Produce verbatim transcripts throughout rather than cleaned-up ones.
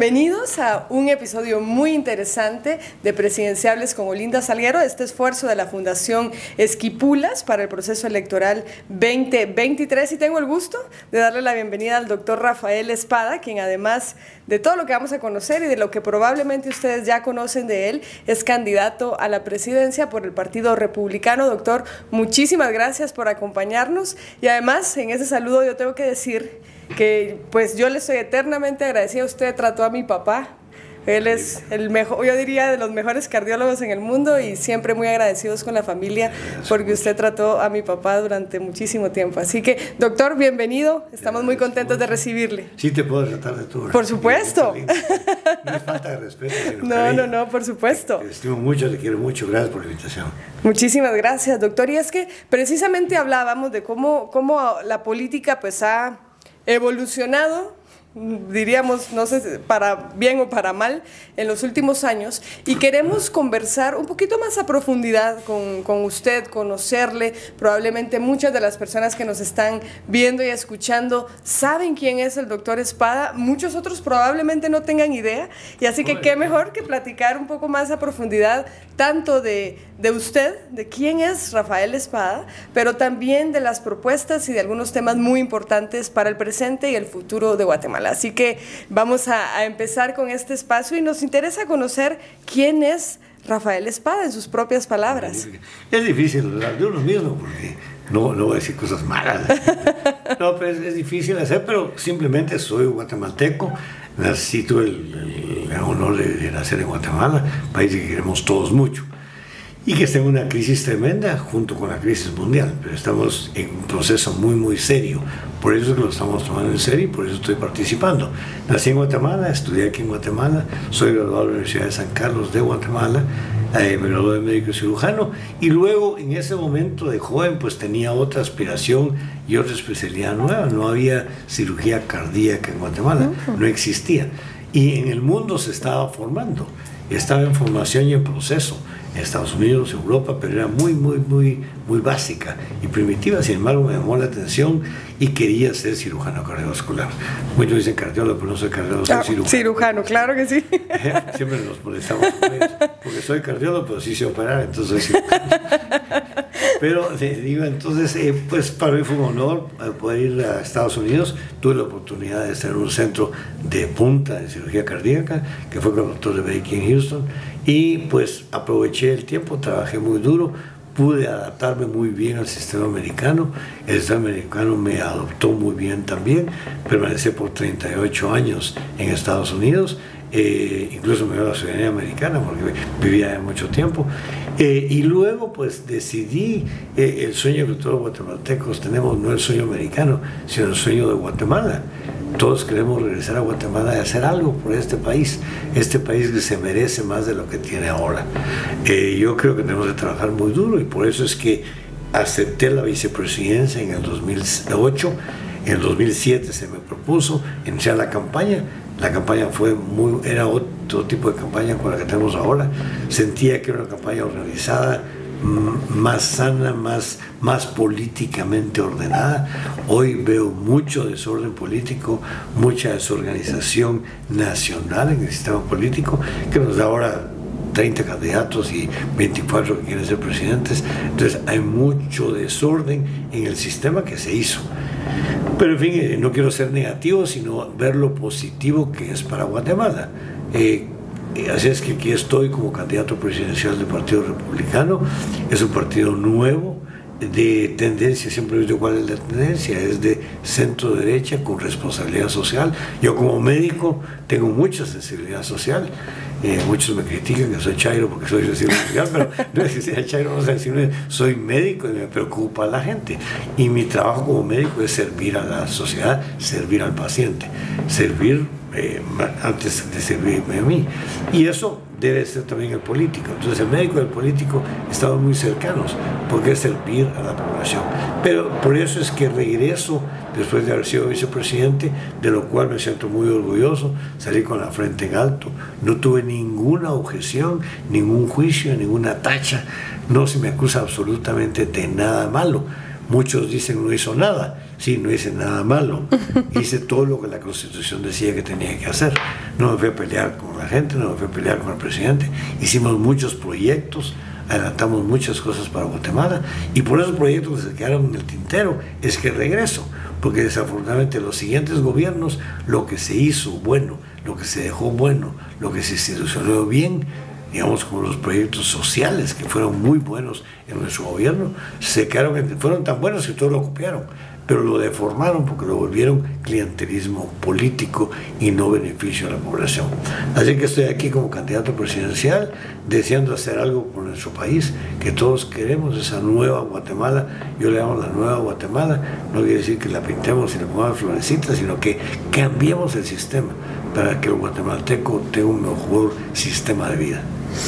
Bienvenidos a un episodio muy interesante de Presidenciables con Olinda Salguero, este esfuerzo de la Fundación Esquipulas para el proceso electoral veinte veintitrés, y tengo el gusto de darle la bienvenida al doctor Rafael Espada, quien además de todo lo que vamos a conocer y de lo que probablemente ustedes ya conocen de él, es candidato a la presidencia por el Partido Republicano. Doctor, muchísimas gracias por acompañarnos, y además en ese saludo yo tengo que decir que pues yo le estoy eternamente agradecida. Usted trató a mi papá, él es el mejor, yo diría, de los mejores cardiólogos en el mundo, y siempre muy agradecidos con la familia porque usted trató a mi papá durante muchísimo tiempo. Así que, doctor, bienvenido, estamos muy contentos de recibirle. Sí, te puedo tratar de tú. Por supuesto. No es falta de respeto, sino No, cariño. no, no, por supuesto. Te estimo mucho, te quiero mucho, gracias por la invitación. Muchísimas gracias, doctor. Y es que precisamente hablábamos de cómo, cómo la política pues ha evolucionado, diríamos, no sé, para bien o para mal, en los últimos años, y queremos conversar un poquito más a profundidad con, con usted, conocerle. Probablemente muchas de las personas que nos están viendo y escuchando saben quién es el doctor Espada, muchos otros probablemente no tengan idea, y así que qué mejor que platicar un poco más a profundidad, tanto de, de usted, de quién es Rafael Espada, pero también de las propuestas y de algunos temas muy importantes para el presente y el futuro de Guatemala. Así que vamos a, a empezar con este espacio, y nos interesa conocer quién es Rafael Espada en sus propias palabras. Es difícil hablar de uno mismo porque no, no voy a decir cosas malas. No, pero es, es difícil hacer, pero simplemente soy guatemalteco. Nací, tuve el, el honor de, de nacer en Guatemala, país que queremos todos mucho, y que está en una crisis tremenda junto con la crisis mundial, pero estamos en un proceso muy muy serio. Por eso es que lo estamos tomando en serio y por eso estoy participando. Nací en Guatemala, estudié aquí en Guatemala, soy graduado de la Universidad de San Carlos de Guatemala, eh, me gradué de médico cirujano, y luego en ese momento de joven pues tenía otra aspiración y otra especialidad nueva. No había cirugía cardíaca en Guatemala, no existía, y en el mundo se estaba formando, estaba en formación y en proceso. En Estados Unidos, Europa, pero era muy, muy, muy, muy básica y primitiva. Sin embargo, me llamó la atención y quería ser cirujano cardiovascular. Muchos dicen cardiólogo, pero no soy cardiólogo, soy Ah, cirujano. Cirujano, claro que sí. Siempre nos molestamos con ellos, porque soy cardiólogo, pero sí sé operar, entonces soy cirujano. Pero, digo, entonces, eh, pues para mí fue un honor poder ir a Estados Unidos. Tuve la oportunidad de estar en un centro de punta de cirugía cardíaca, que fue con el doctor Rebey aquí en Houston, y pues aproveché el tiempo, trabajé muy duro, pude adaptarme muy bien al sistema americano. El sistema americano me adoptó muy bien también. Permanecí por treinta y ocho años en Estados Unidos, eh, incluso me dio la ciudadanía americana porque vivía allá mucho tiempo. Eh, y luego pues decidí, eh, el sueño que todos los guatemaltecos tenemos, no el sueño americano, sino el sueño de Guatemala. Todos queremos regresar a Guatemala y hacer algo por este país, este país que se merece más de lo que tiene ahora. Eh, yo creo que tenemos que trabajar muy duro, y por eso es que acepté la vicepresidencia en el dos mil ocho, en el dos mil siete se me propuso iniciar la campaña. La campaña fue muy, era otro tipo de campaña con la que tenemos ahora. Sentía que era una campaña organizada, más sana, más, más políticamente ordenada. Hoy veo mucho desorden político, mucha desorganización nacional en el sistema político, que nos da ahora treinta candidatos y veinticuatro que quieren ser presidentes. Entonces hay mucho desorden en el sistema que se hizo. Pero en fin, no quiero ser negativo, sino ver lo positivo que es para Guatemala. Eh, Así es que aquí estoy como candidato presidencial del Partido Republicano. Es un partido nuevo, de tendencia, siempre he visto cuál es la tendencia, es de centro derecha con responsabilidad social. Yo como médico tengo mucha sensibilidad social. Eh, muchos me critican que soy chairo porque soy sensible social, pero no es que sea chairo, no sensible, soy médico y me preocupa a la gente. Y mi trabajo como médico es servir a la sociedad, servir al paciente, servir eh, antes de servirme a mí. Y eso debe ser también el político. Entonces el médico y el político estamos muy cercanos porque es servir a la población. Pero por eso es que regreso después de haber sido vicepresidente, de lo cual me siento muy orgulloso. Salí con la frente en alto, no tuve ninguna objeción, ningún juicio, ninguna tacha, no se me acusa absolutamente de nada malo. Muchos dicen no hizo nada. Sí, no hice nada malo. Hice todo lo que la Constitución decía que tenía que hacer. No me fui a pelear con la gente, no me fui a pelear con el presidente. Hicimos muchos proyectos, adelantamos muchas cosas para Guatemala, y por esos proyectos que se quedaron en el tintero es que regreso, porque desafortunadamente los siguientes gobiernos, lo que se hizo bueno, lo que se dejó bueno, lo que se institucionó bien, digamos como los proyectos sociales que fueron muy buenos en nuestro gobierno, se quedaron, fueron tan buenos que todos lo copiaron, pero lo deformaron porque lo volvieron clientelismo político y no beneficio a la población. Así que estoy aquí como candidato presidencial, deseando hacer algo por nuestro país, que todos queremos, esa nueva Guatemala. Yo le llamo la nueva Guatemala, no quiere decir que la pintemos y le pongamos florecitas, sino que cambiemos el sistema para que el guatemalteco tenga un mejor sistema de vida.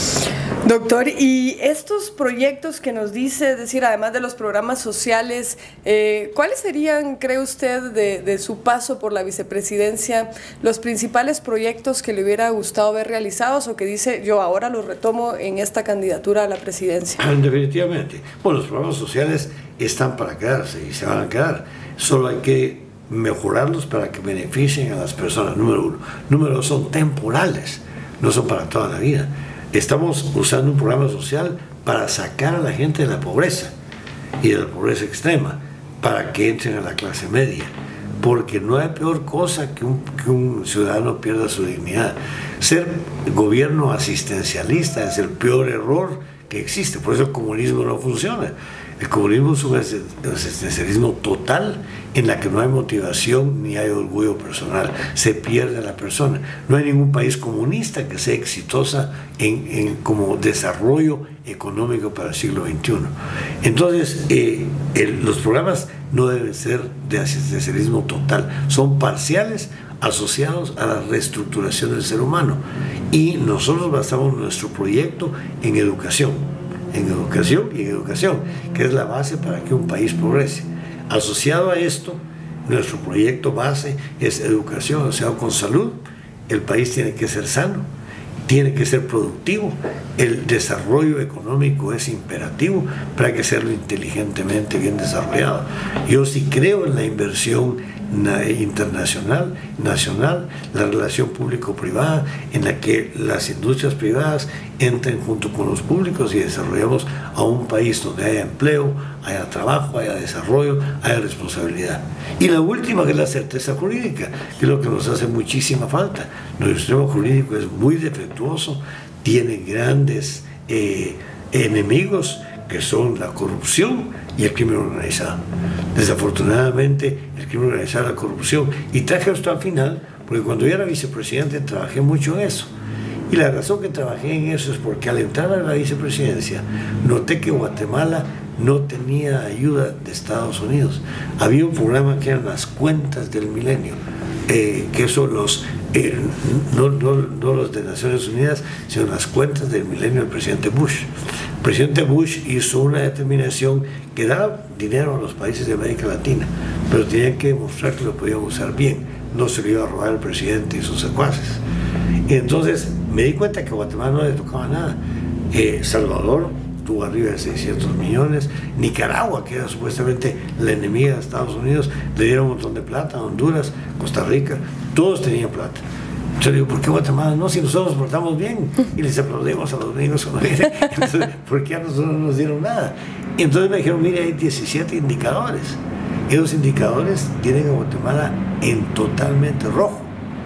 Doctor, y estos proyectos que nos dice, es decir, además de los programas sociales, eh, ¿cuáles serían, cree usted, de, de su paso por la vicepresidencia, los principales proyectos que le hubiera gustado ver realizados o que dice, yo ahora los retomo en esta candidatura a la presidencia? Definitivamente. Bueno, los programas sociales están para quedarse y se van a quedar. Solo hay que mejorarlos para que beneficien a las personas, número uno. Número dos, son temporales, no son para toda la vida. Estamos usando un programa social para sacar a la gente de la pobreza y de la pobreza extrema, para que entren a la clase media, porque no hay peor cosa que un, que un ciudadano pierda su dignidad. Ser gobierno asistencialista es el peor error que existe, por eso el comunismo no funciona. El comunismo es un asistencialismo total en la que no hay motivación ni hay orgullo personal, se pierde a la persona. No hay ningún país comunista que sea exitosa en, en como desarrollo económico para el siglo veintiuno. Entonces, eh, el, los programas no deben ser de asistencialismo total, son parciales asociados a la reestructuración del ser humano. Y nosotros basamos nuestro proyecto en educación. en educación y en educación, que es la base para que un país progrese. Asociado a esto, nuestro proyecto base es educación, asociado con salud. El país tiene que ser sano, tiene que ser productivo, el desarrollo económico es imperativo, pero hay que hacerlo inteligentemente, bien desarrollado. Yo sí creo en la inversión internacional, nacional, la relación público-privada, en la que las industrias privadas entren junto con los públicos y desarrollamos a un país donde haya empleo, haya trabajo, haya desarrollo, haya responsabilidad. Y la última, que es la certeza jurídica, que es lo que nos hace muchísima falta. Nuestro sistema jurídico es muy defectuoso, tiene grandes eh, enemigos, que son la corrupción y el crimen organizado. Desafortunadamente, el crimen organizado, la corrupción, y traje esto al final, porque cuando yo era vicepresidente trabajé mucho en eso. Y la razón que trabajé en eso es porque al entrar a la vicepresidencia noté que Guatemala no tenía ayuda de Estados Unidos. Había un programa que eran las cuentas del milenio, eh, que son los, eh, no, no, no los de Naciones Unidas, sino las cuentas del milenio del presidente Bush. El presidente Bush hizo una determinación que daba dinero a los países de América Latina, pero tenían que demostrar que lo podían usar bien, no se lo iba a robar el presidente y sus secuaces. Y entonces me di cuenta que a Guatemala no le tocaba nada. Eh, Salvador tuvo arriba de seiscientos millones, Nicaragua, que era supuestamente la enemiga de Estados Unidos, le dieron un montón de plata, Honduras, Costa Rica, todos tenían plata. Yo digo, ¿por qué Guatemala no? Si nosotros nos portamos bien y les aplaudimos a los niños cuando vienen, entonces, ¿por qué a nosotros no nos dieron nada? Y entonces me dijeron, mire, hay diecisiete indicadores. Y los indicadores tienen a Guatemala en totalmente rojo.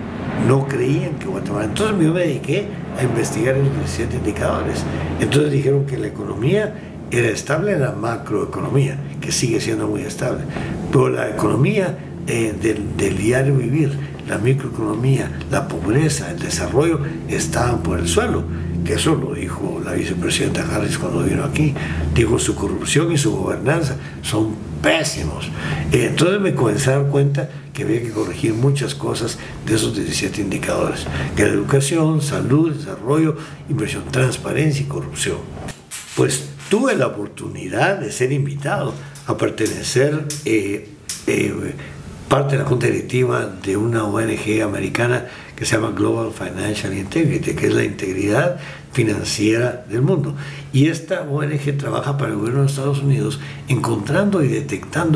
No creían que Guatemala... Entonces yo me dediqué a investigar los diecisiete indicadores. Entonces dijeron que la economía era estable en la macroeconomía, que sigue siendo muy estable. Pero la economía eh, del, del diario vivir, la microeconomía, la pobreza, el desarrollo, estaban por el suelo. Que eso lo dijo la vicepresidenta Harris cuando vino aquí. Dijo, su corrupción y su gobernanza son pésimos. Entonces me comencé a dar cuenta que había que corregir muchas cosas de esos diecisiete indicadores, que era educación, salud, desarrollo, inversión, transparencia y corrupción. Pues tuve la oportunidad de ser invitado a pertenecer eh, eh, parte de la junta directiva de una O N G americana que se llama Global Financial Integrity, que es la integridad financiera del mundo. Y esta O N G trabaja para el gobierno de Estados Unidos encontrando y detectando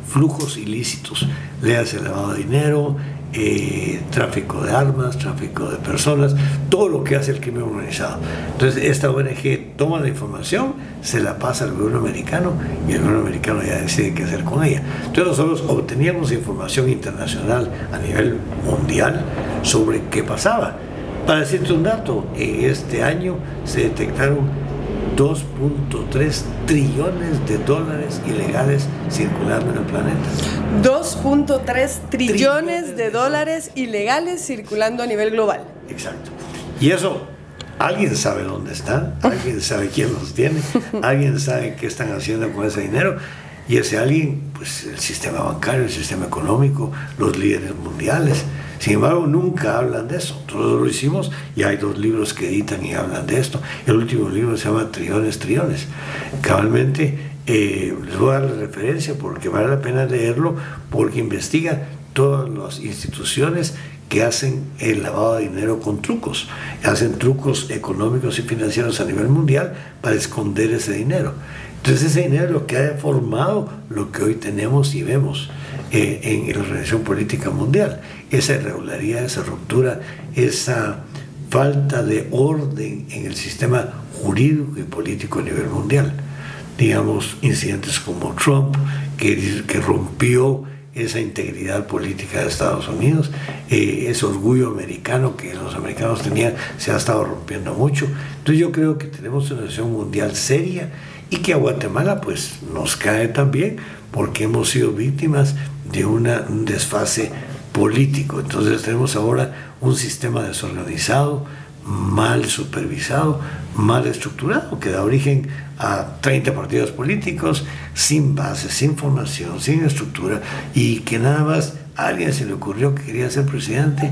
flujos ilícitos, léase lavado de dinero, eh, tráfico de armas, tráfico de personas, todo lo que hace el crimen organizado. Entonces esta O N G toma la información, se la pasa al gobierno americano y el gobierno americano ya decide qué hacer con ella. Entonces nosotros obteníamos información internacional a nivel mundial sobre qué pasaba. Para decirte un dato, en este año se detectaron dos punto tres trillones de dólares ilegales circulando en el planeta. dos punto tres trillones de dólares ilegales circulando a nivel global. Exacto. Y eso, alguien sabe dónde están, alguien sabe quién los tiene, alguien sabe qué están haciendo con ese dinero. Y ese alguien, pues el sistema bancario, el sistema económico, los líderes mundiales. Sin embargo, nunca hablan de eso. Nosotros lo hicimos y hay dos libros que editan y hablan de esto. El último libro se llama Trillones, Trillones. Cabalmente, eh, les voy a dar la referencia porque vale la pena leerlo, porque investiga todas las instituciones que hacen el lavado de dinero con trucos. Hacen trucos económicos y financieros a nivel mundial para esconder ese dinero. Entonces ese dinero es lo que ha formado lo que hoy tenemos y vemos eh, en, en la organización política mundial. Esa irregularidad, esa ruptura, esa falta de orden en el sistema jurídico y político a nivel mundial. Digamos, incidentes como Trump, que, que rompió esa integridad política de Estados Unidos, eh, ese orgullo americano que los americanos tenían, se ha estado rompiendo mucho. Entonces yo creo que tenemos una situación mundial seria y que a Guatemala pues nos cae también porque hemos sido víctimas de una, un desfase político. Entonces tenemos ahora un sistema desorganizado, mal supervisado, mal estructurado, que da origen a treinta partidos políticos sin base, sin formación, sin estructura, y que nada más a alguien se le ocurrió que quería ser presidente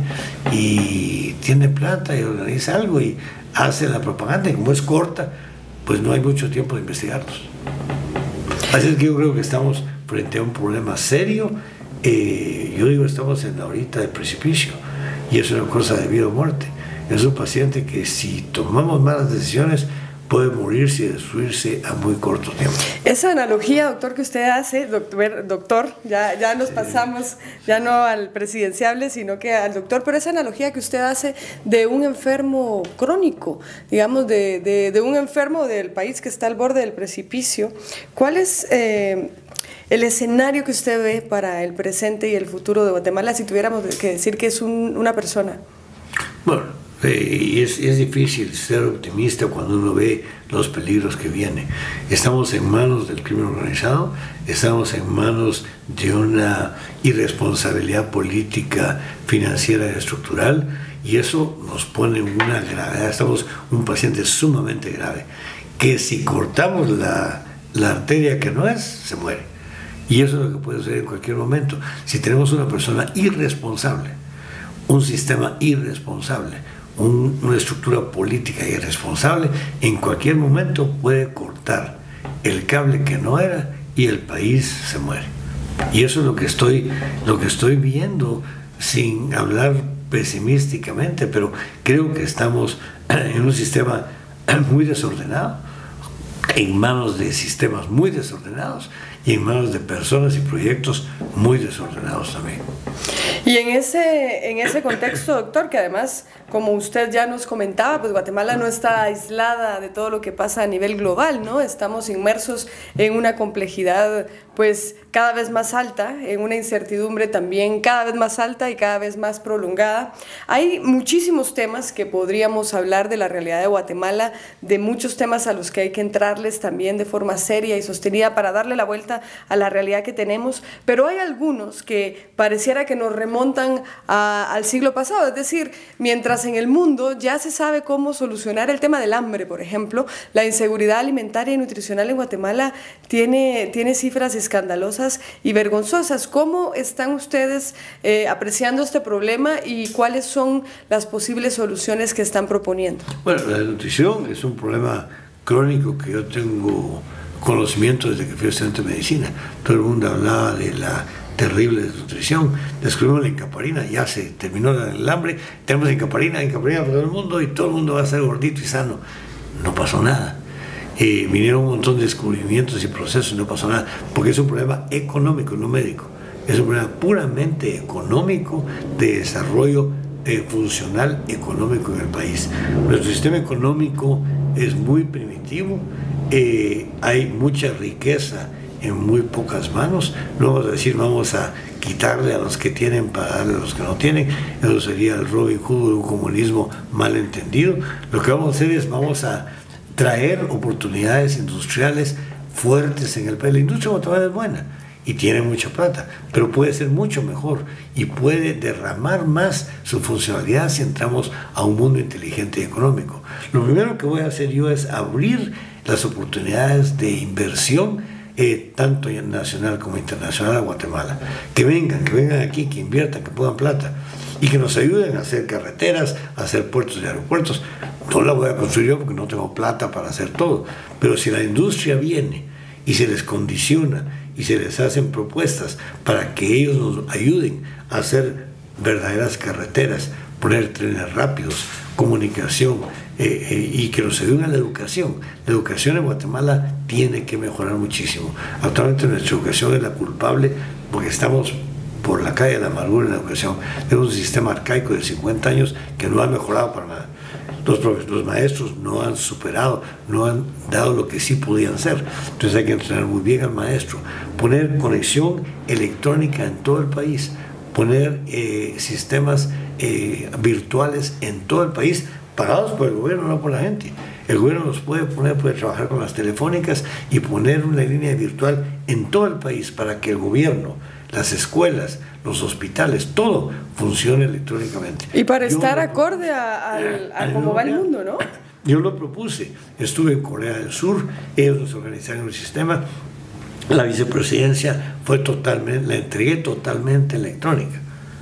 y tiene plata y organiza algo y hace la propaganda, y como es corta, pues no hay mucho tiempo de investigarlos. Así es que yo creo que estamos frente a un problema serio. Eh, yo digo, estamos en la horita del precipicio y es una cosa de vida o muerte. Es un paciente que si tomamos malas decisiones puede morirse y destruirse a muy corto tiempo. Esa analogía, doctor, que usted hace, doctor, doctor ya, ya nos pasamos, ya no al presidenciable, sino que al doctor, pero esa analogía que usted hace de un enfermo crónico, digamos, de, de, de un enfermo del país que está al borde del precipicio, ¿cuál es eh, el escenario que usted ve para el presente y el futuro de Guatemala si tuviéramos que decir que es un, una persona? Bueno, Eh, y es, es difícil ser optimista cuando uno ve los peligros que vienen. Estamos en manos del crimen organizado, estamos en manos de una irresponsabilidad política, financiera y estructural, y eso nos pone en una gravedad. Estamos un paciente sumamente grave, que si cortamos la, la arteria que no es, se muere. Y eso es lo que puede suceder en cualquier momento. Si tenemos una persona irresponsable, un sistema irresponsable, Un, una estructura política irresponsable, en cualquier momento puede cortar el cable que no era y el país se muere. Y eso es lo que estoy, lo que estoy viendo, sin hablar pesimísticamente, pero creo que estamos en un sistema muy desordenado, en manos de sistemas muy desordenados y en manos de personas y proyectos muy desordenados también. Y en ese, en ese contexto, doctor, que además, como usted ya nos comentaba, pues Guatemala no está aislada de todo lo que pasa a nivel global, ¿no? Estamos inmersos en una complejidad pues cada vez más alta, en una incertidumbre también cada vez más alta y cada vez más prolongada. Hay muchísimos temas que podríamos hablar de la realidad de Guatemala, de muchos temas a los que hay que entrarles también de forma seria y sostenida para darle la vuelta a la realidad que tenemos, pero hay algunos que pareciera que nos remontan a, al siglo pasado, es decir, mientras en el mundo ya se sabe cómo solucionar el tema del hambre, por ejemplo, la inseguridad alimentaria y nutricional en Guatemala tiene, tiene cifras escandalosas y vergonzosas. ¿Cómo están ustedes eh, apreciando este problema y cuáles son las posibles soluciones que están proponiendo? Bueno, la nutrición es un problema crónico que yo tengo conocimiento desde que fui estudiante de medicina. Todo el mundo hablaba de la terrible desnutrición. Descubrimos la encaparina, ya se terminó el hambre, tenemos encaparina, encaparina para todo el mundo y todo el mundo va a ser gordito y sano. No pasó nada. eh, vinieron un montón de descubrimientos y procesos y no pasó nada, porque es un problema económico, no médico. Es un problema puramente económico de desarrollo eh, funcional económico en el país. Nuestro sistema económico es muy primitivo, eh, hay mucha riqueza en muy pocas manos. No vamos a decir vamos a quitarle a los que tienen para darle a los que no tienen. Eso sería el Robin Hood, un comunismo mal entendido. Lo que vamos a hacer es vamos a traer oportunidades industriales fuertes en el país. La industria de Guatemala es buena y tiene mucha plata, pero puede ser mucho mejor y puede derramar más su funcionalidad si entramos a un mundo inteligente y económico. Lo primero que voy a hacer yo es abrir las oportunidades de inversión, eh, tanto nacional como internacional, a Guatemala. Que vengan, que vengan aquí, que inviertan, que pongan plata y que nos ayuden a hacer carreteras, a hacer puertos y aeropuertos. No la voy a construir yo porque no tengo plata para hacer todo, pero si la industria viene y se les condiciona y se les hacen propuestas para que ellos nos ayuden a hacer verdaderas carreteras, poner trenes rápidos, comunicación, eh, eh, y que nos ayuden a la educación. La educación en Guatemala tiene que mejorar muchísimo. Actualmente nuestra educación es la culpable porque estamos por la calle de la amargura en la educación. Tenemos un sistema arcaico de cincuenta años que no ha mejorado para nada. Los, los maestros no han superado, no han dado lo que sí podían ser. Entonces hay que entrenar muy bien al maestro, poner conexión electrónica en todo el país, poner eh, sistemas eh, virtuales en todo el país, pagados por el gobierno, no por la gente. El gobierno los puede poner, puede trabajar con las telefónicas y poner una línea virtual en todo el país para que el gobierno, las escuelas, los hospitales, todo funcione electrónicamente. Y para yo estar lo, acorde a, a, a, a cómo va el mundo, ¿no? Yo lo propuse. Estuve en Corea del Sur, ellos nos organizaron el sistema. La vicepresidencia fue totalmente, la entregué totalmente electrónica.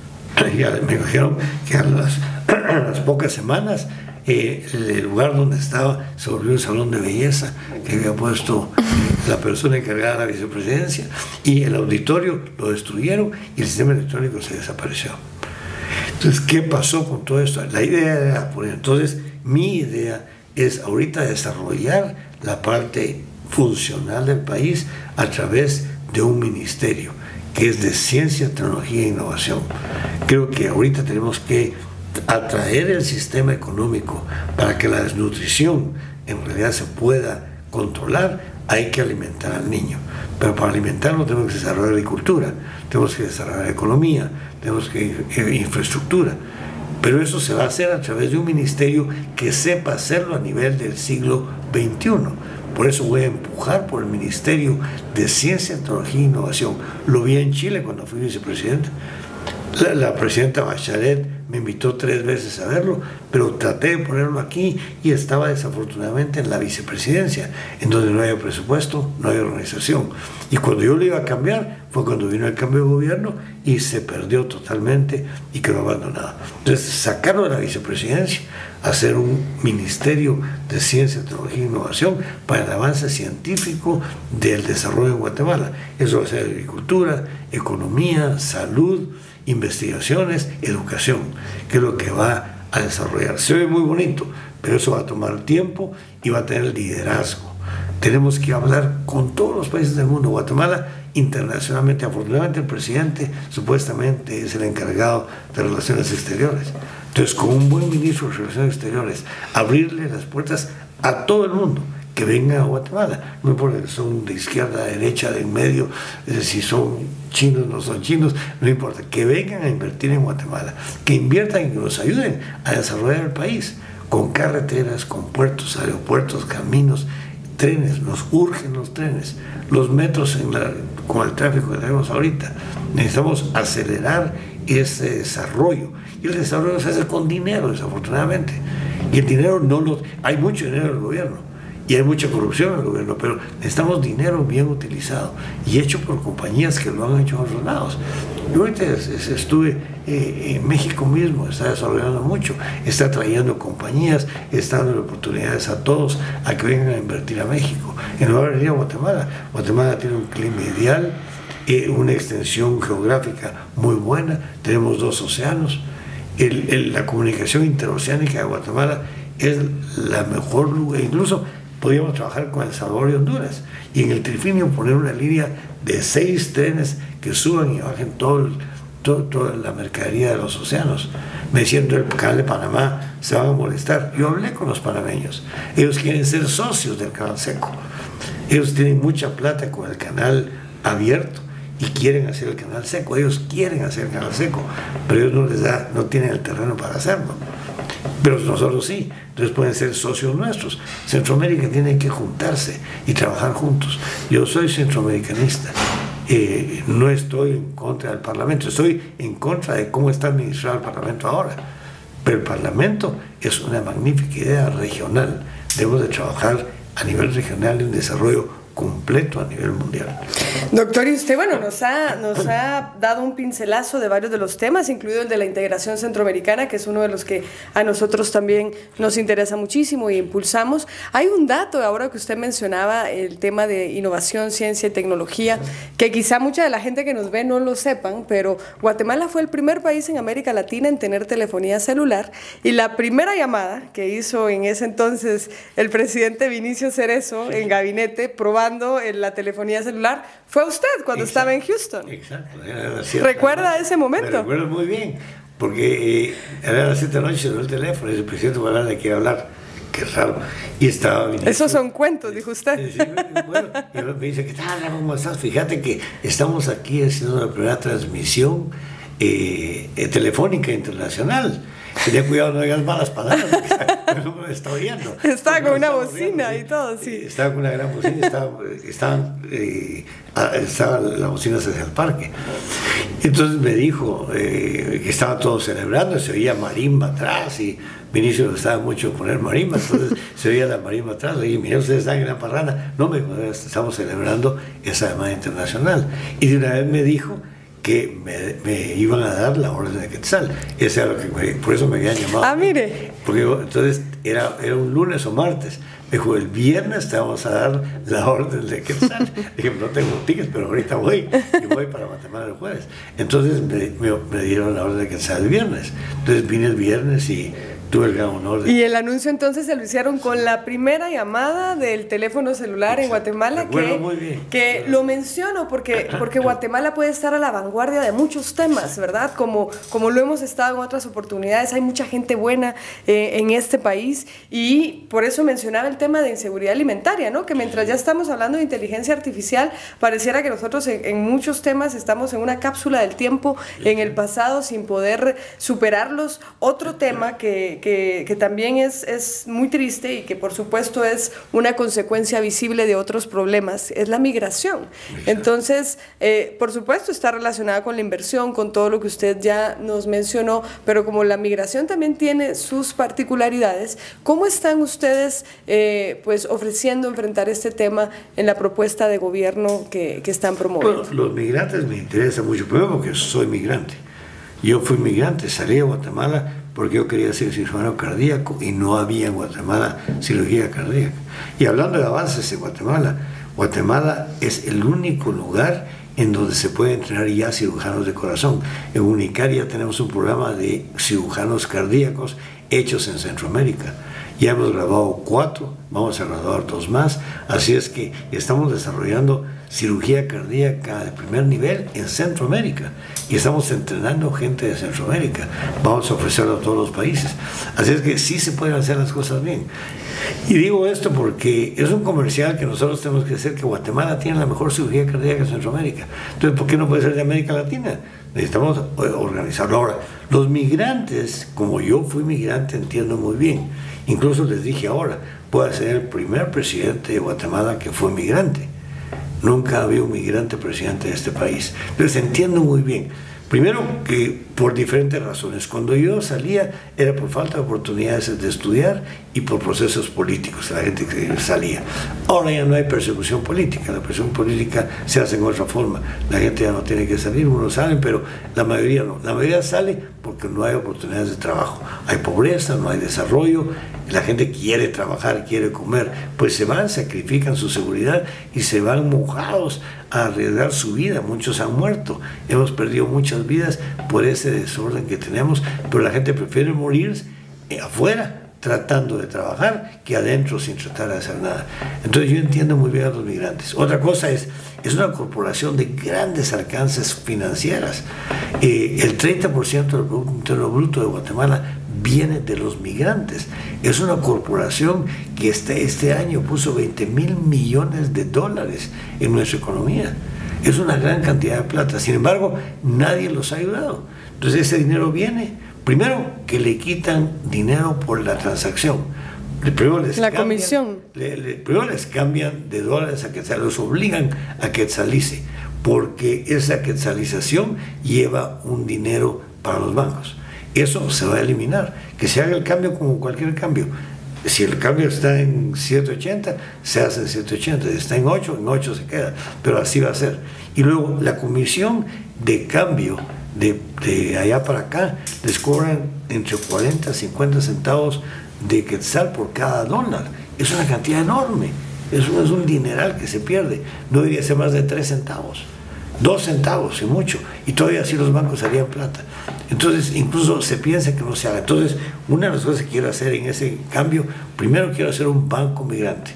Ya me dijeron que a las, a las pocas semanas eh, el lugar donde estaba se volvió un salón de belleza que había puesto eh, la persona encargada de la vicepresidencia, y el auditorio lo destruyeron y el sistema electrónico se desapareció. Entonces, ¿qué pasó con todo esto? La idea era poner, entonces mi idea es ahorita desarrollar la parte funcional del país a través de un ministerio que es de ciencia, tecnología e innovación. Creo que ahorita tenemos que atraer el sistema económico para que la desnutrición en realidad se pueda controlar. Hay que alimentar al niño, pero para alimentarlo tenemos que desarrollar agricultura, tenemos que desarrollar economía, tenemos que eh, infraestructura, pero eso se va a hacer a través de un ministerio que sepa hacerlo a nivel del siglo veintiuno. Por eso voy a empujar por el Ministerio de Ciencia, Tecnología e Innovación. Lo vi en Chile cuando fui vicepresidente. La, la presidenta Bachelet me invitó tres veces a verlo, pero traté de ponerlo aquí y estaba desafortunadamente en la vicepresidencia, en donde no había presupuesto, no había organización. Y cuando yo lo iba a cambiar, fue cuando vino el cambio de gobierno y se perdió totalmente y quedó abandonado. Entonces, sacarlo de la vicepresidencia, hacer un ministerio de ciencia, tecnología e innovación para el avance científico del desarrollo en Guatemala. Eso va a ser agricultura, economía, salud, investigaciones, educación, que es lo que va a desarrollar. Se ve muy bonito, pero eso va a tomar tiempo y va a tener liderazgo. Tenemos que hablar con todos los países del mundo. Guatemala, internacionalmente, afortunadamente el presidente supuestamente es el encargado de relaciones exteriores. Entonces, con un buen ministro de Relaciones Exteriores, abrirle las puertas a todo el mundo que venga a Guatemala. No importa si son de izquierda, de derecha, de en medio, si son chinos, no son chinos, no importa, que vengan a invertir en Guatemala, que inviertan y que nos ayuden a desarrollar el país, con carreteras, con puertos, aeropuertos, caminos, trenes. Nos urgen los trenes, los metros en la, con el tráfico que tenemos ahorita. Necesitamos acelerar ese desarrollo, y el desarrollo se hace con dinero, desafortunadamente, y el dinero no lo... hay mucho dinero en el gobierno y hay mucha corrupción en el gobierno, pero necesitamos dinero bien utilizado y hecho por compañías que lo han hecho en otros lados. Yo ahorita estuve eh, en México mismo, está desarrollando mucho, está trayendo compañías, está dando oportunidades a todos a que vengan a invertir a México, en lugar de venir a Guatemala. Guatemala tiene un clima ideal, eh, una extensión geográfica muy buena, tenemos dos océanos, el, el, la comunicación interoceánica de Guatemala es la mejor lugar, incluso podíamos trabajar con El Salvador y Honduras, y en el trifinio poner una línea de seis trenes que suban y bajen todo el, todo, toda la mercadería de los océanos. Me decían, el canal de Panamá se van a molestar. Yo hablé con los panameños, ellos quieren ser socios del canal seco, ellos tienen mucha plata con el canal abierto y quieren hacer el canal seco, ellos quieren hacer el canal seco, pero ellos no les da, no tienen el terreno para hacerlo. Pero nosotros sí, entonces pueden ser socios nuestros. Centroamérica tiene que juntarse y trabajar juntos. Yo soy centroamericanista, eh, no estoy en contra del Parlamento, estoy en contra de cómo está administrado el Parlamento ahora. Pero el Parlamento es una magnífica idea regional. Debemos de trabajar a nivel regional en desarrollo completo a nivel mundial. Doctor, y usted, bueno, nos ha, nos ha dado un pincelazo de varios de los temas, incluido el de la integración centroamericana, que es uno de los que a nosotros también nos interesa muchísimo y impulsamos. Hay un dato, ahora que usted mencionaba, el tema de innovación, ciencia y tecnología, que quizá mucha de la gente que nos ve no lo sepan, pero Guatemala fue el primer país en América Latina en tener telefonía celular, y la primera llamada que hizo en ese entonces el presidente Vinicio Cerezo en gabinete, probando en la telefonía celular, fue usted cuando exacto, estaba en Houston. Exacto. Era cierto, ¿Recuerda ese momento? Me recuerdo muy bien, porque eh, era las siete de la noche, sonó el teléfono y el presidente Guatemala le quiere hablar. Qué raro. Y estaba Vinicio. Esos son cuentos, dijo usted. Sí, bueno, y ahora me dice, ¿qué tal? ¿Cómo estás? Fíjate que estamos aquí haciendo la primera transmisión eh, eh, telefónica internacional. Tenía cuidado, no digas malas palabras, porque no me está oyendo. Estaba con una bocina viendo, y todo, sí. Estaba con una gran bocina, estaba, estaba, eh, estaba la bocina hacia el parque. Entonces me dijo eh, que estaba todo celebrando, se oía marimba atrás, y Vinicio le gustaba mucho poner marimba, entonces se oía la marimba atrás. Le dije, mira, ustedes están en la parranda. No, me estamos celebrando esa llamada internacional. Y de una vez me dijo que me, me iban a dar la orden de Quetzal. Ese era lo que me, por eso me habían llamado. Ah, mire. Porque entonces era, era un lunes o martes. Me dijo, el viernes te vamos a dar la orden de Quetzal. Dije, no tengo tickets, pero ahorita voy. Y voy para Guatemala el jueves. Entonces me, me, me dieron la orden de Quetzal el viernes. Entonces vine el viernes y tuve el gran honor de... Y el anuncio entonces se lo hicieron con la primera llamada del teléfono celular. Exacto. En Guatemala, que, muy bien. que lo menciono porque, porque Guatemala puede estar a la vanguardia de muchos temas, ¿verdad? Como, como lo hemos estado en otras oportunidades, hay mucha gente buena eh, en este país, y por eso mencionaba el tema de inseguridad alimentaria, ¿no? Que mientras ya estamos hablando de inteligencia artificial, pareciera que nosotros en, en muchos temas estamos en una cápsula del tiempo, en el pasado, sin poder superarlos. Otro tema que Que, que también es, es muy triste y que por supuesto es una consecuencia visible de otros problemas, es la migración. Entonces, eh, por supuesto está relacionada con la inversión, con todo lo que usted ya nos mencionó, pero como la migración también tiene sus particularidades, ¿cómo están ustedes eh, pues ofreciendo enfrentar este tema en la propuesta de gobierno que, que están promoviendo? Bueno, los migrantes me interesan mucho, primero porque soy migrante. Yo fui migrante, salí a Guatemala porque yo quería ser cirujano cardíaco y no había en Guatemala cirugía cardíaca. Y hablando de avances en Guatemala, Guatemala es el único lugar en donde se puede entrenar ya cirujanos de corazón. En UNICAR ya tenemos un programa de cirujanos cardíacos hechos en Centroamérica. Ya hemos graduado cuatro, vamos a graduar dos más, así es que estamos desarrollando cirugía cardíaca de primer nivel en Centroamérica y estamos entrenando gente de Centroamérica. Vamos a ofrecerlo a todos los países. Así es que sí se pueden hacer las cosas bien. Y digo esto porque es un comercial que nosotros tenemos que hacer, que Guatemala tiene la mejor cirugía cardíaca en Centroamérica. Entonces, ¿por qué no puede ser de América Latina? Necesitamos organizarlo. Ahora, los migrantes, como yo fui migrante, entiendo muy bien. Incluso les dije ahora, puedo ser el primer presidente de Guatemala que fue migrante. Nunca había un migrante presidente de este país. Entonces entiendo muy bien. Primero que por diferentes razones. Cuando yo salía era por falta de oportunidades de estudiar y por procesos políticos, la gente que salía. Ahora ya no hay persecución política, la persecución política se hace en otra forma. La gente ya no tiene que salir, unos salen, pero la mayoría no. La mayoría sale porque no hay oportunidades de trabajo. Hay pobreza, no hay desarrollo, la gente quiere trabajar, quiere comer, pues se van, sacrifican su seguridad y se van mojados a arriesgar su vida. Muchos han muerto, hemos perdido muchas vidas por ese desorden que tenemos, pero la gente prefiere morir afuera tratando de trabajar que adentro sin tratar de hacer nada. Entonces yo entiendo muy bien a los migrantes. Otra cosa es, es una corporación de grandes alcances financieras. Eh, el treinta por ciento del Producto Interno Bruto de Guatemala viene de los migrantes. Es una corporación que este, este año puso veinte mil millones de dólares en nuestra economía. Es una gran cantidad de plata. Sin embargo, nadie los ha ayudado. Entonces ese dinero viene, primero que le quitan dinero por la transacción. Primero les la cambian, comisión. Le, le, primero les cambian de dólares a quetzal, los obligan a quetzalice, porque esa quetzalización lleva un dinero para los bancos. Eso se va a eliminar. Que se haga el cambio como cualquier cambio. Si el cambio está en siete ochenta, se hace en siete ochenta. Si está en ocho, en ocho se queda. Pero así va a ser. Y luego la comisión de cambio de, de allá para acá les cobran entre cuarenta y cincuenta centavos de quetzal por cada dólar. Es una cantidad enorme. Eso es un dineral que se pierde. No debería ser más de tres centavos. Dos centavos y mucho, y todavía así los bancos harían plata. Entonces, incluso se piensa que no se haga. Entonces, una de las cosas que quiero hacer en ese cambio, primero quiero hacer un banco migrante.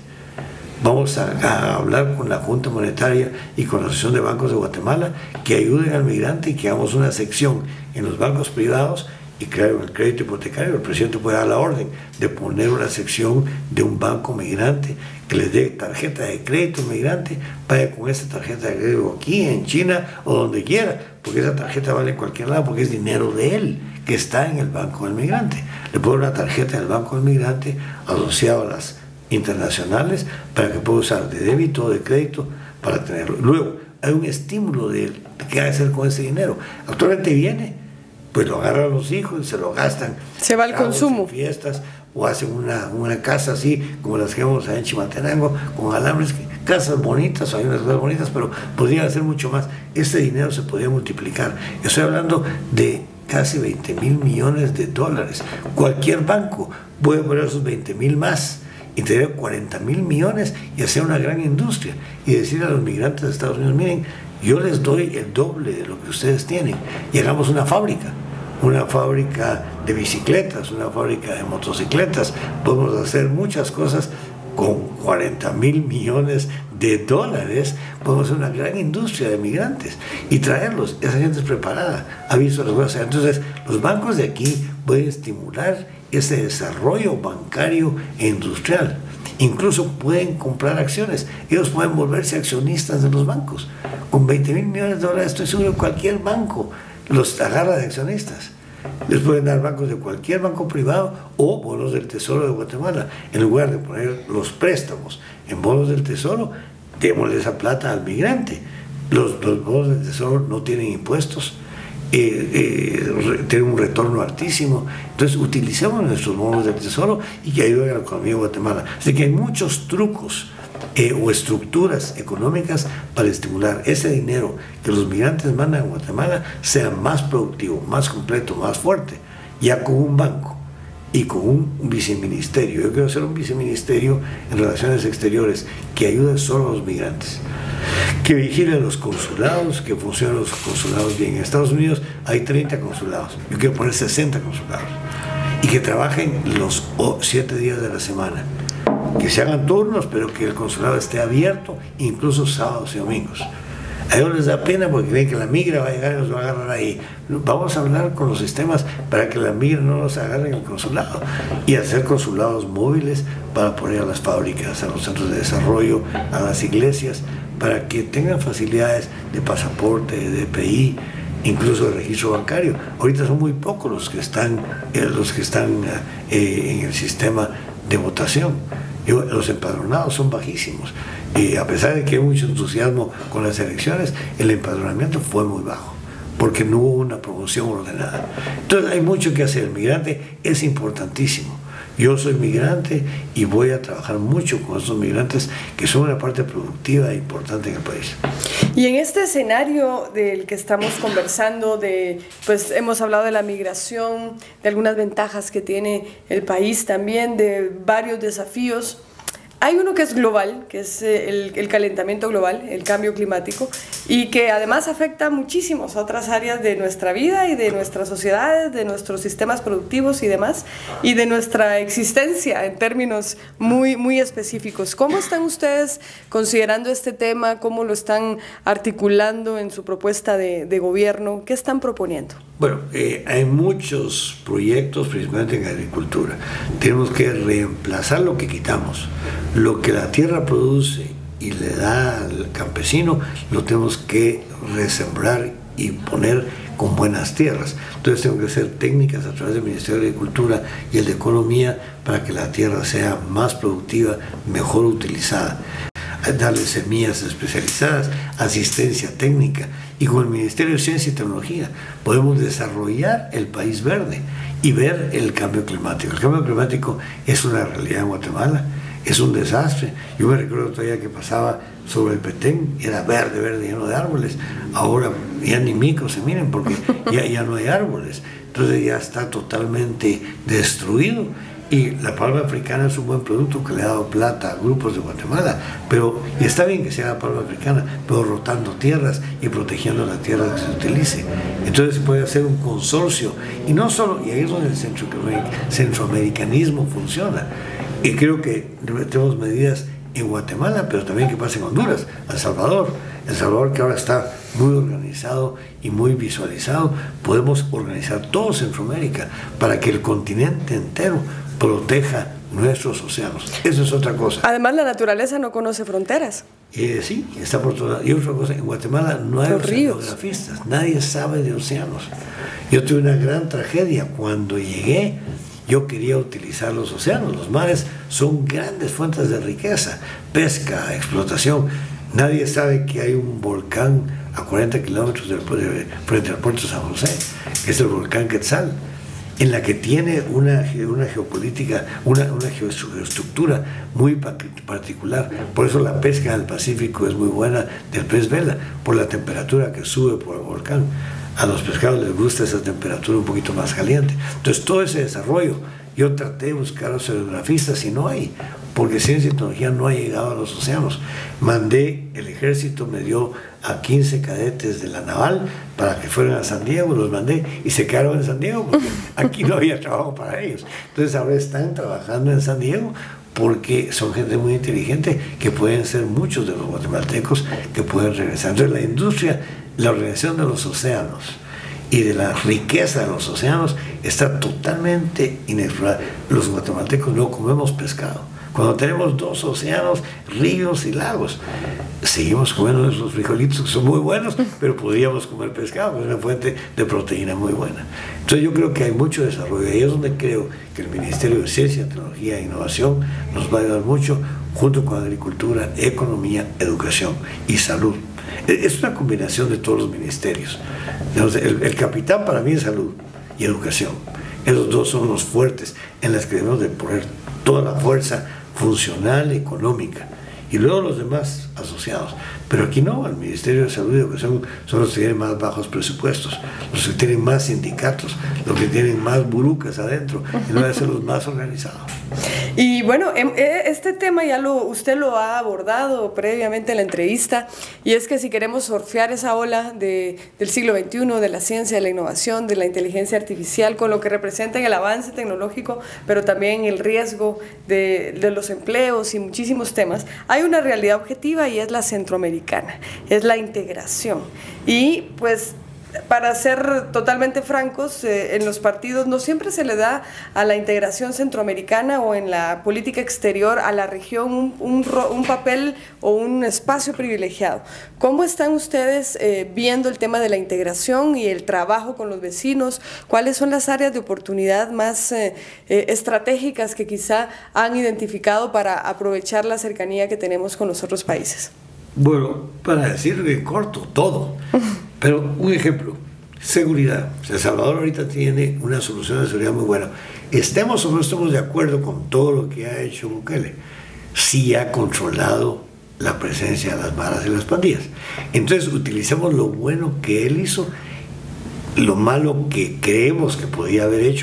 Vamos a, a hablar con la Junta Monetaria y con la Asociación de Bancos de Guatemala que ayuden al migrante y que hagamos una sección en los bancos privados. Y claro, el crédito hipotecario, el presidente puede dar la orden de poner una sección de un banco migrante que les dé tarjeta de crédito migrante, vaya con esa tarjeta de crédito aquí, en China o donde quiera, porque esa tarjeta vale en cualquier lado, porque es dinero de él, que está en el banco del migrante. Le pone una tarjeta del banco del migrante asociada a las internacionales para que pueda usar de débito o de crédito para tenerlo. Luego, hay un estímulo de, de qué hacer con ese dinero. Actualmente viene, pues lo agarran los hijos y se lo gastan. Se va al consumo. Fiestas, o hacen una, una casa así, como las que vemos allá en Chimaltenango, con alambres, casas bonitas, hay unas cosas bonitas, pero podrían hacer mucho más. Ese dinero se podría multiplicar. Estoy hablando de casi veinte mil millones de dólares. Cualquier banco puede poner esos veinte mil más y tener cuarenta mil millones y hacer una gran industria y decir a los migrantes de Estados Unidos, miren, yo les doy el doble de lo que ustedes tienen y hagamos una fábrica. Una fábrica de bicicletas, una fábrica de motocicletas. Podemos hacer muchas cosas con cuarenta mil millones de dólares. Podemos hacer una gran industria de migrantes y traerlos. Esa gente es preparada, ha visto las cosas. Entonces, los bancos de aquí pueden estimular ese desarrollo bancario e industrial. Incluso pueden comprar acciones. Ellos pueden volverse accionistas de los bancos. Con veinte mil millones de dólares, estoy seguro que cualquier banco los agarra de accionistas. Les pueden dar bancos de cualquier banco privado o bonos del Tesoro de Guatemala. En lugar de poner los préstamos en bonos del Tesoro, démosle esa plata al migrante. Los, los bonos del Tesoro no tienen impuestos, eh, eh, tienen un retorno altísimo. Entonces utilicemos nuestros bonos del Tesoro y que ayuden a la economía de Guatemala. Así que hay muchos trucos Eh, o estructuras económicas para estimular ese dinero que los migrantes mandan a Guatemala sea más productivo, más completo, más fuerte, ya con un banco y con un viceministerio. Yo quiero hacer un viceministerio en relaciones exteriores que ayude solo a los migrantes, que vigile los consulados, que funcionen los consulados bien. En Estados Unidos hay treinta consulados, yo quiero poner sesenta consulados y que trabajen los siete días de la semana. Que se hagan turnos, pero que el consulado esté abierto, incluso sábados y domingos. A ellos les da pena porque creen que la migra va a llegar y los va a agarrar ahí. Vamos a hablar con los sistemas para que la migra no los agarre en el consulado y hacer consulados móviles para poner a las fábricas, a los centros de desarrollo, a las iglesias, para que tengan facilidades de pasaporte, de D P I, incluso de registro bancario. Ahorita son muy pocos los que están, eh, los que están eh, en el sistema de votación. Los empadronados son bajísimos y a pesar de que hay mucho entusiasmo con las elecciones, el empadronamiento fue muy bajo porque no hubo una promoción ordenada. Entonces hay mucho que hacer. El migrante es importantísimo. Yo soy migrante y voy a trabajar mucho con esos migrantes que son una parte productiva e importante en el país. Y en este escenario del que estamos conversando, de, pues hemos hablado de la migración, de algunas ventajas que tiene el país también, de varios desafíos, Hay uno que es global, que es el, el calentamiento global, el cambio climático, y que además afecta muchísimas otras áreas de nuestra vida y de nuestras sociedades, de nuestros sistemas productivos y demás, y de nuestra existencia en términos muy, muy específicos. ¿Cómo están ustedes considerando este tema? ¿Cómo lo están articulando en su propuesta de, de gobierno? ¿Qué están proponiendo? Bueno, eh, hay muchos proyectos, principalmente en agricultura. Tenemos que reemplazar lo que quitamos. Lo que la tierra produce y le da al campesino, lo tenemos que resembrar y poner con buenas tierras. Entonces tengo que hacer técnicas a través del Ministerio de Agricultura y el de Economía para que la tierra sea más productiva, mejor utilizada. Darle semillas especializadas, asistencia técnica, y con el Ministerio de Ciencia y Tecnología podemos desarrollar el país verde y ver el cambio climático. El cambio climático es una realidad en Guatemala, es un desastre. Yo me recuerdo todavía que pasaba sobre el Petén, era verde, verde, lleno de árboles. Ahora ya ni micros se miren porque ya, ya no hay árboles, entonces ya está totalmente destruido. Y la palma africana es un buen producto que le ha dado plata a grupos de Guatemala, pero y está bien que sea la palma africana, pero rotando tierras y protegiendo la tierra que se utilice. Entonces se puede hacer un consorcio, y no solo, y ahí es donde el centro, centroamericanismo funciona. Y creo que tenemos medidas en Guatemala, pero también que pasa en Honduras, El Salvador. El Salvador, que ahora está muy organizado y muy visualizado, podemos organizar todo Centroamérica para que el continente entero proteja nuestros océanos. Eso es otra cosa. Además, la naturaleza no conoce fronteras. Eh, sí, está por todo lado. Y otra cosa, en Guatemala no hay oceanografistas, nadie sabe de océanos. Yo tuve una gran tragedia cuando llegué. Yo quería utilizar los océanos. Los mares son grandes fuentes de riqueza, pesca, explotación. Nadie sabe que hay un volcán a cuarenta kilómetros del, frente al puerto de San José, que es el volcán Quetzal, en la que tiene una, una geopolítica, una, una geoestructura muy particular. Por eso la pesca del Pacífico es muy buena del pez vela, por la temperatura que sube por el volcán. A los pescados les gusta esa temperatura un poquito más caliente. Entonces todo ese desarrollo, yo traté de buscar a oceanografistas y no hay, porque ciencia y tecnología no ha llegado a los océanos. Mandé, el ejército me dio a quince cadetes de la naval para que fueran a San Diego, los mandé y se quedaron en San Diego porque aquí no había trabajo para ellos. Entonces ahora están trabajando en San Diego porque son gente muy inteligente que pueden ser muchos de los guatemaltecos que pueden regresar. Entonces la industria, la organización de los océanos y de la riqueza de los océanos está totalmente inexplorada. Los guatemaltecos no comemos pescado. Cuando tenemos dos océanos, ríos y lagos, seguimos comiendo esos frijolitos que son muy buenos, pero podríamos comer pescado, es una fuente de proteína muy buena. Entonces yo creo que hay mucho desarrollo, y ahí es donde creo que el Ministerio de Ciencia, Tecnología e Innovación nos va a ayudar mucho, junto con Agricultura, Economía, Educación y Salud. Es una combinación de todos los ministerios. El, el capitán para mí es salud y educación. Esos dos son los fuertes en los que debemos de poner toda la fuerza funcional, económica, y luego los demás asociados. Pero aquí no, el Ministerio de Salud y Educación son los que tienen más bajos presupuestos, los que tienen más sindicatos, los que tienen más burucas adentro, y no deben ser los más organizados. Y bueno, este tema ya lo, usted lo ha abordado previamente en la entrevista, y es que si queremos surfear esa ola de, del siglo veintiuno, de la ciencia, de la innovación, de la inteligencia artificial, con lo que representa el avance tecnológico, pero también el riesgo de, de los empleos y muchísimos temas, hay una realidad objetiva y es la centroamericana, es la integración. Y pues, para ser totalmente francos, eh, en los partidos no siempre se le da a la integración centroamericana o en la política exterior a la región un, un, un papel o un espacio privilegiado. ¿Cómo están ustedes eh, viendo el tema de la integración y el trabajo con los vecinos? ¿Cuáles son las áreas de oportunidad más eh, eh, estratégicas que quizá han identificado para aprovechar la cercanía que tenemos con los otros países? Bueno, para decirlo en corto, todo. Pero un ejemplo, seguridad. El Salvador ahorita tiene una solución de seguridad muy buena. Estemos o no estemos de acuerdo con todo lo que ha hecho Bukele, sí ha controlado la presencia de las maras y las pandillas. Entonces utilicemos lo bueno que él hizo, lo malo que creemos que podía haber hecho,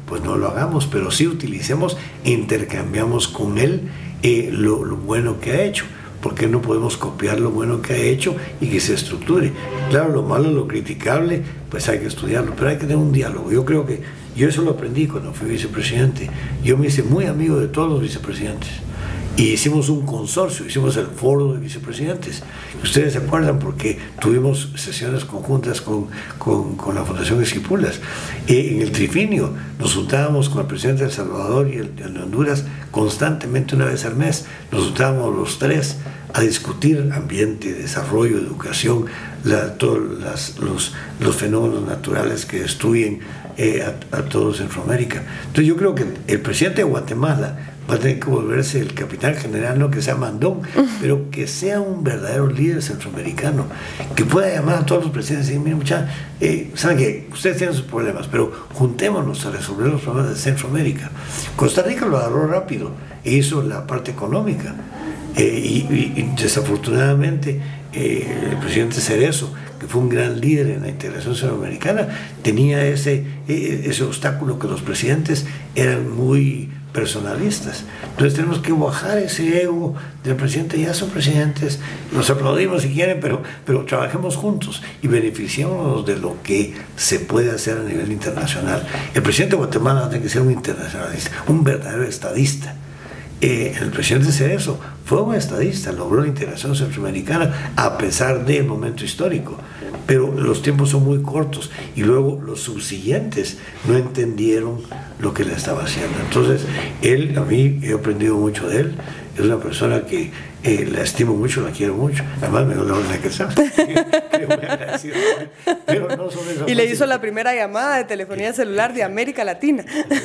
pues no lo hagamos, pero sí utilicemos e intercambiamos con él eh, lo, lo bueno que ha hecho. Porque no podemos copiar lo bueno que ha hecho y que se estructure. Claro, lo malo, lo criticable, pues hay que estudiarlo, pero hay que tener un diálogo. Yo creo que yo eso lo aprendí cuando fui vicepresidente. Yo me hice muy amigo de todos los vicepresidentes y hicimos un consorcio, hicimos el foro de vicepresidentes. Ustedes se acuerdan porque tuvimos sesiones conjuntas con, con, con la Fundación Esquipulas. Eh, en el trifinio nos juntábamos con el presidente de El Salvador y el, el de Honduras constantemente una vez al mes. Nos juntábamos los tres a discutir ambiente, desarrollo, educación, la, todos las, los, los fenómenos naturales que destruyen eh, a, a todo Centroamérica. Entonces yo creo que el presidente de Guatemala va a tener que volverse el capitán general, no que sea mandón, pero que sea un verdadero líder centroamericano, que pueda llamar a todos los presidentes y decir, miren, muchachos, eh, saben que ustedes tienen sus problemas, pero juntémonos a resolver los problemas de Centroamérica. Costa Rica lo agarró rápido e hizo la parte económica, eh, y, y, y desafortunadamente eh, el presidente Cerezo, que fue un gran líder en la integración centroamericana, tenía ese, ese obstáculo que los presidentes eran muy personalistas. Entonces tenemos que bajar ese ego del presidente. Ya son presidentes, nos aplaudimos si quieren, pero, pero trabajemos juntos y beneficiémonos de lo que se puede hacer a nivel internacional. El presidente de Guatemala tiene que ser un internacionalista, un verdadero estadista. Eh, el presidente Cerezo fue un estadista, logró la integración centroamericana a pesar del momento histórico, pero los tiempos son muy cortos y luego los subsiguientes no entendieron lo que le estaba haciendo. Entonces, él, a mí, he aprendido mucho de él, es una persona que eh, la estimo mucho, la quiero mucho, además me dio la orden que sabe, muy agradecido, pero no son esas y le hizo la primera llamada de telefonía celular de América Latina.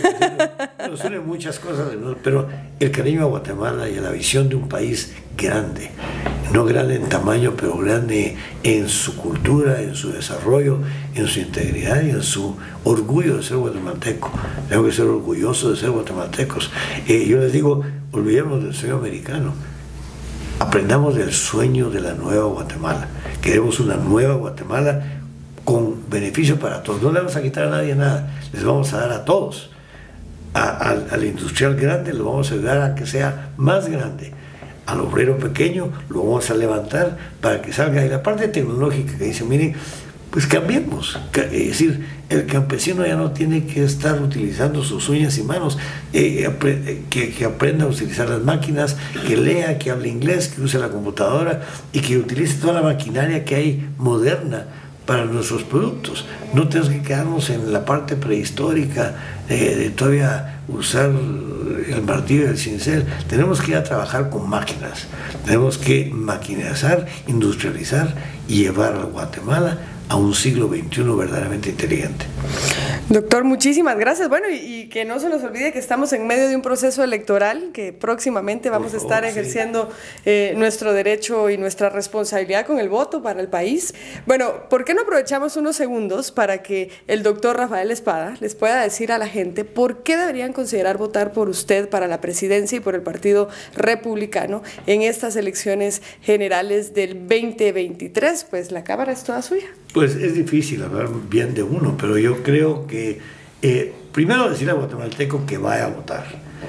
Nos unen muchas cosas, pero el cariño a Guatemala y a la visión de un país grande, no grande en tamaño, pero grande en su cultura, en su desarrollo, en su integridad y en su orgullo de ser guatemalteco. Tengo que ser orgulloso de ser guatemaltecos. Eh, yo les digo, olvidemos del sueño americano, aprendamos del sueño de la nueva Guatemala. Queremos una nueva Guatemala con beneficio para todos. No le vamos a quitar a nadie nada, les vamos a dar a todos. A, a, al industrial grande lo vamos a ayudar a que sea más grande. Al obrero pequeño lo vamos a levantar para que salga. Y la parte tecnológica que dice, miren, pues cambiemos. Es decir, el campesino ya no tiene que estar utilizando sus uñas y manos, eh, que, que aprenda a utilizar las máquinas, que lea, que hable inglés, que use la computadora y que utilice toda la maquinaria que hay moderna para nuestros productos. No tenemos que quedarnos en la parte prehistórica eh, de todavía usar el martillo y el cincel. Tenemos que ir a trabajar con máquinas, tenemos que maquinizar, industrializar y llevar a Guatemala a un siglo veintiuno verdaderamente inteligente. Doctor, muchísimas gracias. Bueno, y, y que no se nos olvide que estamos en medio de un proceso electoral, que próximamente vamos favor, a estar ejerciendo sí. eh, nuestro derecho y nuestra responsabilidad con el voto para el país. Bueno, ¿por qué no aprovechamos unos segundos para que el doctor Rafael Espada les pueda decir a la gente por qué deberían considerar votar por usted para la presidencia y por el Partido Republicano en estas elecciones generales del veinte veintitrés? Pues la cámara es toda suya. Pues es difícil hablar bien de uno, pero yo creo que eh, primero decirle al guatemalteco que vaya a votar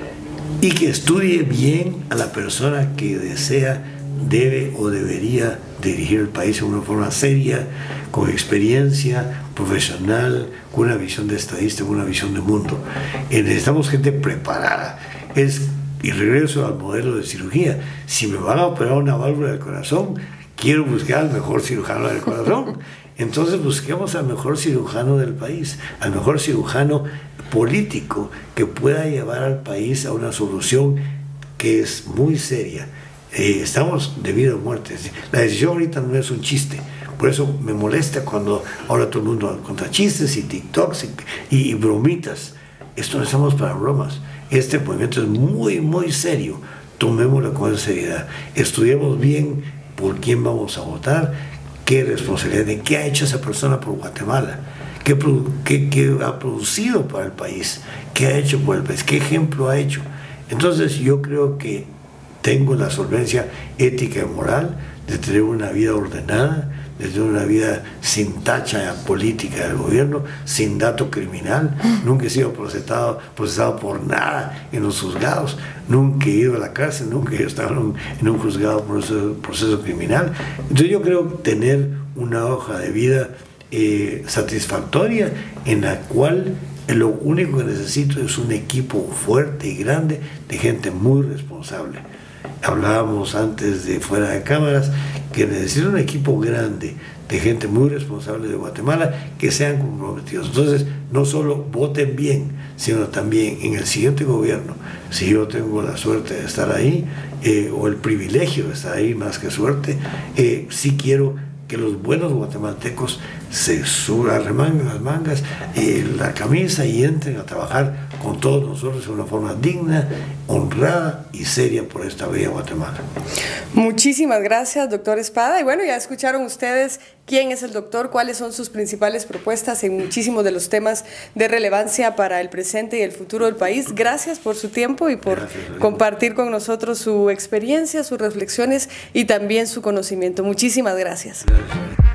y que estudie bien a la persona que desea, debe o debería dirigir el país de una forma seria, con experiencia profesional, con una visión de estadista, con una visión de mundo. Eh, necesitamos gente preparada. Es, y regreso al modelo de cirugía. Si me van a operar una válvula del corazón, quiero buscar al mejor cirujano del corazón. Entonces busquemos al mejor cirujano del país, al mejor cirujano político que pueda llevar al país a una solución que es muy seria. Eh, estamos de vida o muerte. La decisión ahorita no es un chiste. Por eso me molesta cuando ahora todo el mundo contra chistes y TikToks y, y, y bromitas. Esto no estamos para bromas. Este movimiento es muy, muy serio. Tomémoslo con seriedad. Estudiemos bien por quién vamos a votar, qué responsabilidad, de qué ha hecho esa persona por Guatemala, qué, qué, qué ha producido para el país, qué ha hecho por el país, qué ejemplo ha hecho. Entonces yo creo que tengo la solvencia ética y moral de tener una vida ordenada, de tener una vida sin tacha política del gobierno, sin dato criminal. Nunca he sido procesado, procesado por nada en los juzgados, nunca he ido a la cárcel, nunca he estado en un, en un juzgado por proceso, proceso criminal. Entonces yo creo que tener una hoja de vida eh, satisfactoria en la cual lo único que necesito es un equipo fuerte y grande de gente muy responsable. Hablábamos antes de fuera de cámaras que necesito un equipo grande de gente muy responsable de Guatemala que sean comprometidos. Entonces, no solo voten bien, sino también en el siguiente gobierno, si yo tengo la suerte de estar ahí, eh, o el privilegio de estar ahí más que suerte, eh, sí quiero que los buenos guatemaltecos se suban, remangan las mangas, eh, la camisa y entren a trabajar con todos nosotros de una forma digna, honrada y seria por esta bella Guatemala. Muchísimas gracias, doctor Espada. Y bueno, ya escucharon ustedes quién es el doctor, cuáles son sus principales propuestas en muchísimos de los temas de relevancia para el presente y el futuro del país. Gracias por su tiempo y por gracias, compartir con nosotros su experiencia, sus reflexiones y también su conocimiento. Muchísimas gracias. Gracias.